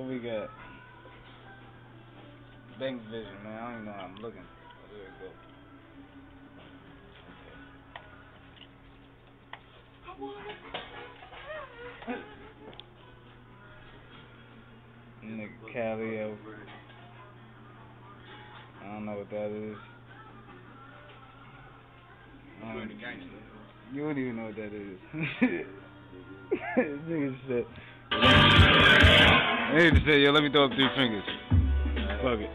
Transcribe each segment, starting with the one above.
What we got? Bank Vision, man. I don't even know how I'm looking. Oh, there we go. Nigga Calio. I don't know what that is. You don't even know what that is. Nigga said. Nigga said, yo, let me throw up 3 fingers. Fuck it.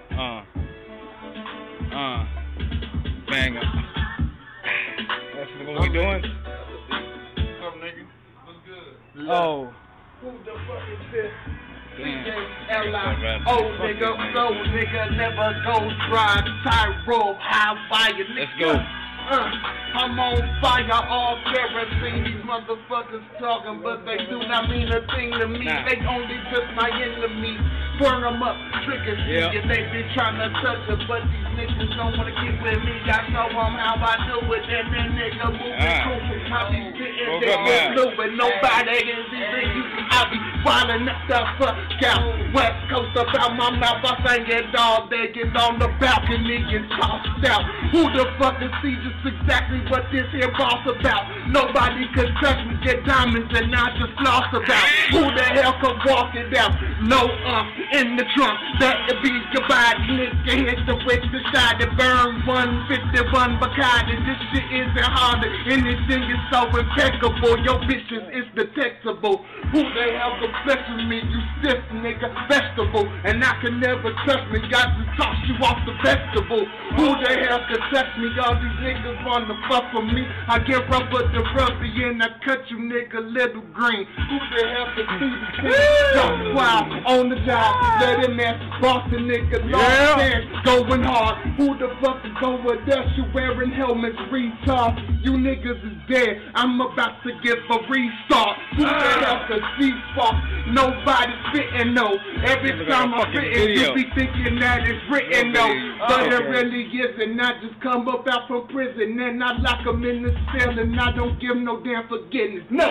Bang up. That's what we doing? What's up, nigga? What's good? Oh. Who the fuck is this? Damn. Oh, nigga, flow, nigga, never go dry. Tyro, high fire, nigga. Let's go. I'm on fire, all kerosene. These motherfuckers talking, but they do not mean a thing to me. Nah. They only just my enemy. Burn them up, trigger Yeah. yeah. They be trying to touch it, but these niggas don't wanna get with me. I show them how I do it, and then nigga moving cool. I be spitting Woke that up with now. blue, and nobody is even you. I be falling up the fuck out. West Coast about my mouth, I sang it all day. Get on the balcony and tossed out. Who the fuck is see just exactly what this here boss about? Nobody could touch me, get diamonds, and I just lost about. Who the hell could walk it out? No in the trunk, that'll be goodbye. Nigga hit the witch, the shot to burn 151 Bacardi. This shit isn't hard, anything is so impeccable. Your bitches is detectable. Who the hell could flex with me? You stiff nigga, vegetable. And I can never trust me, I just toss you off the vegetable. Who the hell could touch me? All these niggas wanna fuck with me. I get rubber to rubby and I cut you nigga little green. Who the hell could see the Don't wow on the job. Let him ass Boston nigga, long hands going hard. Who the fuck is over there? You wearing helmets, retard. You niggas is dead. I'm about to give a restart. Who the hell could see spark? Nobody spitting no. Every time I spit it, you be thinking that it's written no. But it really isn't. I just come up out from prison and I lock them in the cell and I don't give no damn forgiveness. No.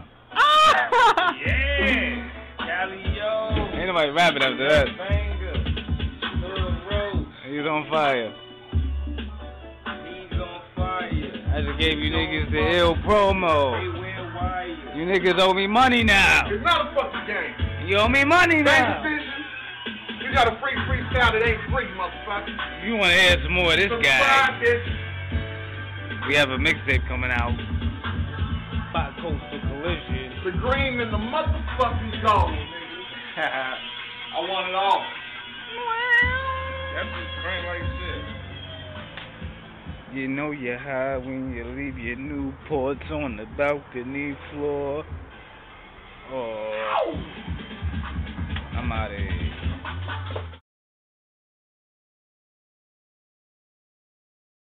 Yeah. Calio. Ain't nobody rapping after that. Banger. Little Rose. He's on fire. He's on fire. I just gave you niggas the ill promo. They wear wire. You niggas owe me money now. It's not a fucking game. You owe me money now. You got a free freestyle that ain't free, motherfucker. You wanna hear some more of this guy? Subscribe, bitch. We have a mixtape coming out. By Coastal Collision. The green and the motherfucking gold, nigga. I want it all. That's just crank like shit. You know you're high when you leave your Newports on the balcony floor. Oh.